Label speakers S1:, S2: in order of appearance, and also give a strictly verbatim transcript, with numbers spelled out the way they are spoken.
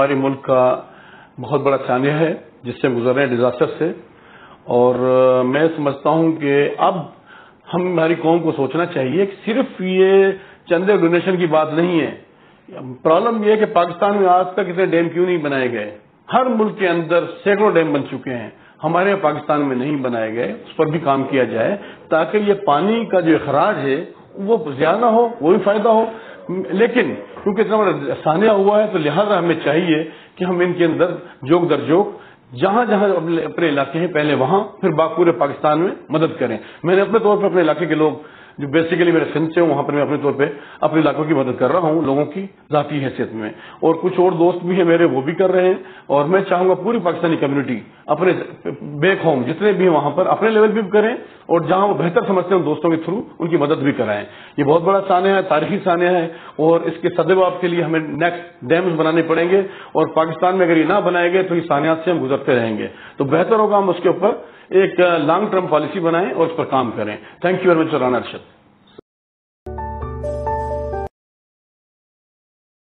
S1: ہمارے ملک کا بہت بڑا سانحہ ہے جس سے گزر رہے ہیں ڈیزاسٹر سے، اور میں سمجھتا ہوں کہ اب ہم ہماری قوم کو سوچنا چاہیے کہ صرف یہ چندے ڈونیشن کی بات نہیں ہے. پرابلم یہ ہے کہ پاکستان میں آج تک اتنے ڈیم کیوں نہیں بنائے گئے؟ ہر ملک کے اندر سینکڑوں ڈیم بن چکے ہیں، ہمارے پاکستان میں نہیں بنائے گئے. اس پر بھی کام کیا جائے تاکہ یہ پانی کا جو اخراج ہے وہ زیادہ ہو، وہ بھی فائدہ ہو. لیکن کیونکہ اتنا بڑا سانحہ ہوا ہے تو لہذا ہمیں چاہیے کہ ہم ان کے اندر جوک در جوک جہاں جہاں اپنے علاقے ہیں پہلے وہاں پھر باقی پورے پاکستان میں مدد کریں. میں نے اپنے طور پر اپنے علاقے کے لوگ جو بیسیکلی میرے سندھ سے ہوں وہاں پر میں اپنے طور پہ اپنے علاقوں کی مدد کر رہا ہوں لوگوں کی ذاتی حیثیت میں، اور کچھ اور دوست بھی ہیں میرے وہ بھی کر رہے ہیں. اور میں چاہوں گا پوری پاکستانی کمیونٹی اپنے بیک ہوم جتنے بھی ہیں وہاں پر اپنے لیول بھی کریں، اور جہاں وہ بہتر سمجھتے ہیں ان دوستوں کے تھرو ان کی مدد بھی کرائیں. یہ بہت بڑا سانحہ ہے، تاریخی سانحہ ہے، اور اس کے سدباب کے لیے ہمیں نیکسٹ ڈیمز بنانے پڑیں گے، اور پاکستان میں اگر یہ نہ بنائے گئے تو یہ سانحات سے ہم گزرتے رہیں گے. تو بہتر ہوگا ہم اس کے اوپر ایک لانگ ٹرم پالیسی بنائیں اور اس پر کام کریں. Thank you very much Rana Arshad.